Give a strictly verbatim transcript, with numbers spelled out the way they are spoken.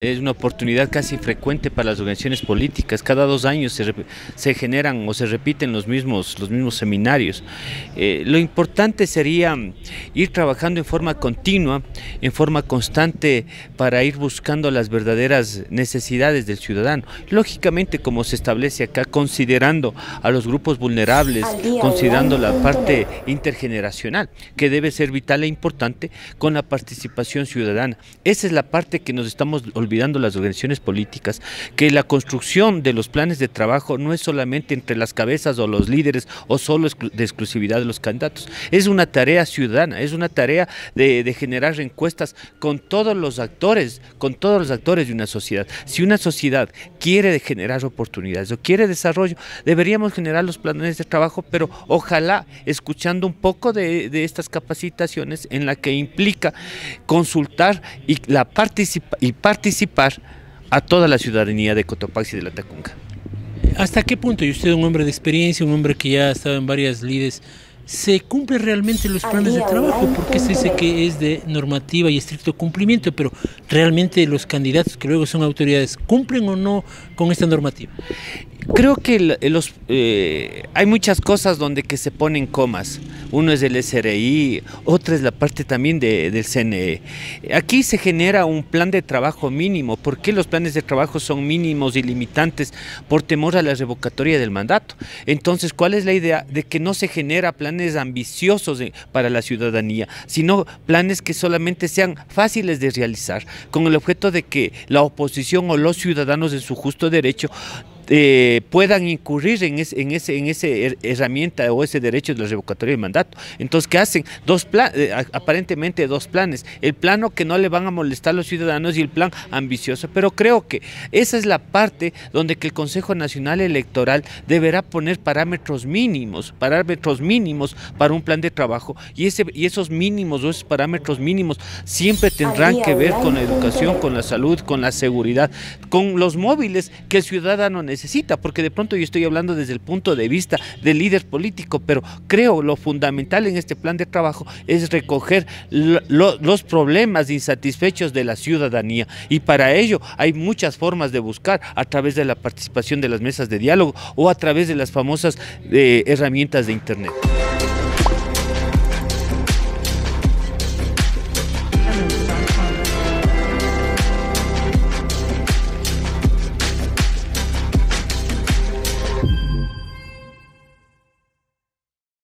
Es una oportunidad casi frecuente para las organizaciones políticas. Cada dos años se, se generan o se repiten los mismos, los mismos seminarios. Eh, lo importante sería ir trabajando en forma continua, en forma constante, para ir buscando las verdaderas necesidades del ciudadano. Lógicamente, como se establece acá, considerando a los grupos vulnerables, considerando la parte intergeneracional, que debe ser vital e importante, con la participación ciudadana. Esa es la parte que nos estamos olvidando olvidando las organizaciones políticas, que la construcción de los planes de trabajo no es solamente entre las cabezas o los líderes o solo de exclusividad de los candidatos, es una tarea ciudadana, es una tarea de, de generar encuestas con todos los actores, con todos los actores de una sociedad. Si una sociedad quiere generar oportunidades o quiere desarrollo, deberíamos generar los planes de trabajo, pero ojalá escuchando un poco de, de estas capacitaciones en la que implica consultar y, la participa, y participar a toda la ciudadanía de Cotopaxi y de Latacunga. ¿Hasta qué punto, y usted es un hombre de experiencia, un hombre que ya ha estado en varias lides, se cumplen realmente los planes de trabajo? Porque se dice que es de normativa y estricto cumplimiento, pero realmente los candidatos que luego son autoridades, ¿cumplen o no con esta normativa? Creo que los, eh, hay muchas cosas donde que se ponen comas. Uno es el S R I, otra es la parte también de, del C N E. Aquí se genera un plan de trabajo mínimo. ¿Por qué los planes de trabajo son mínimos y limitantes? Por temor a la revocatoria del mandato. Entonces, ¿cuál es la idea? De que no se genera planes ambiciosos para la ciudadanía, sino planes que solamente sean fáciles de realizar, con el objeto de que la oposición o los ciudadanos en su justo derecho Eh, puedan incurrir en ese, en ese, en ese herramienta o ese derecho de la revocatoria del mandato. Entonces, ¿qué hacen? Dos plan, eh, aparentemente dos planes. El plano que no le van a molestar a los ciudadanos y el plan ambicioso. Pero creo que esa es la parte donde que el Consejo Nacional Electoral deberá poner parámetros mínimos, parámetros mínimos para un plan de trabajo. Y, ese, y esos mínimos o esos parámetros mínimos siempre tendrán que ver con la educación, con la salud, con la seguridad, con los móviles que el ciudadano necesita. necesita, porque de pronto yo estoy hablando desde el punto de vista del líder político, pero creo lo fundamental en este plan de trabajo es recoger lo, lo, los problemas insatisfechos de la ciudadanía, y para ello hay muchas formas de buscar, a través de la participación de las mesas de diálogo o a través de las famosas eh, herramientas de internet.